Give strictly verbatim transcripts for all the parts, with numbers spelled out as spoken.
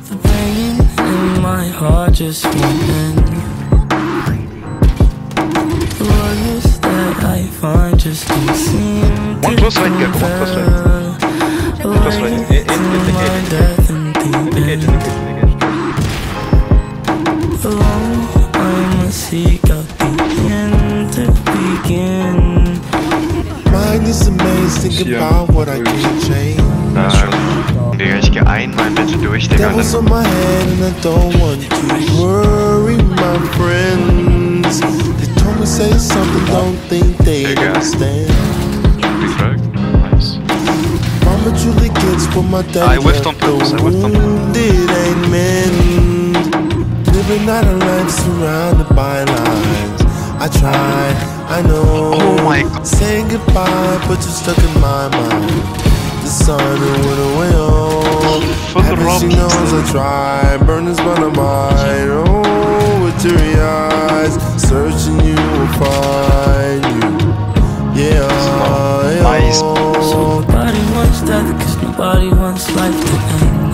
The pain in my heart just won't end. The words that I find just don't seem to One close right, get one close right. Close right. In, in, in the edge. death and deep In the edge, in the edge, in the edge. alone, I must seek out the end to begin. Mind is amazing about what I can change. Digga, ich geh einmal bitte durch, Digga. Devil's on my head and I don't want to worry my friends. They told me say something, don't think they understand. Nice. Mama truly gets what my daddy I whiffed on purpose, I whiffed on purpose. It ain't mend. Living out a life surrounded by lies. I tried, I know. Oh my God. Saying goodbye, but you're stuck in my mind. The sun it went away on. Happy she knows I tried. Burning spot of mine. Oh, with teary eyes. Searching you will find you. Yeah, yeah. Nice. So nobody wants death, cause nobody wants life to end.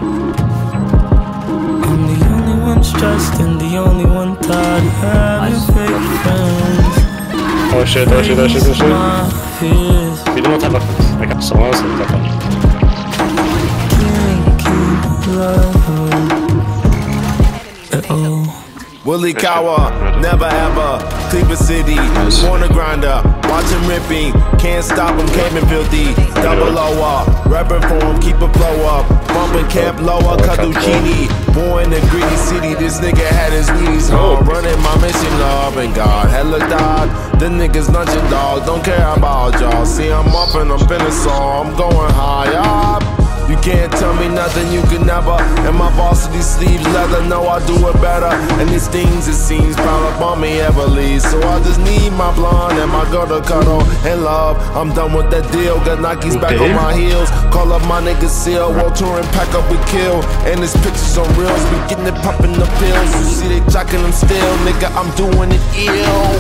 I'm the only one stressed and the only one tired of having fake friends. Oh shit, oh shit, oh shit, oh shit. My fears We don't have a... I got someone else in that one. can't keep love at all. Willie Cower, never ever, Cleveland City, corner grinder, watch him ripping, can't stop him, came in filthy, double lower, rapping for him, keep a flow up, bumping cap lower, Caducini, born in a gritty city, this nigga had his knees hard, running my mission, love and God, hella died, the niggas lunching dog, don't care about y'all, see I'm up and I'm finna saw, I'm going high up. You can't tell me nothing, you can never. And my varsity sleeves leather, know I do it better. And these things it seems pile up on me heavily. So I just need my blonde and my girl to cuddle and love. I'm done with that deal, got Nikes back on my heels. Call up my nigga Seal, World Tour and pack up with kill. And this pictures on reels, we getting it popping the pills. You see they jocking them still, nigga, I'm doing it ill.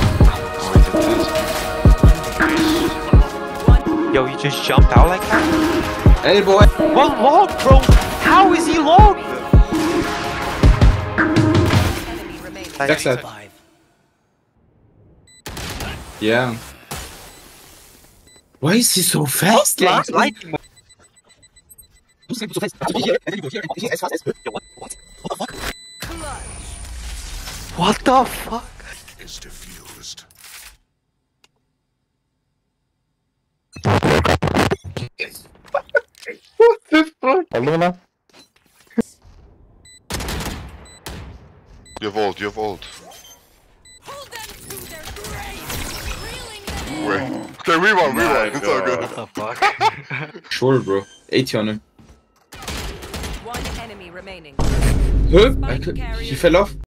Yo, you just jumped out like that? Hey boy. What log, bro? How is he log? Backside. Yeah. Why is he so fast? Yeah, Like, he's lighting. What the fuck? Is diffused. What the fuck? Aldın mı lan? You have ult, you have ult. Wait. Okay, rewind, rewind. It's all good. What the fuck? Sure bro. eighty on him. One enemy remaining. Huh? I could, he fell off.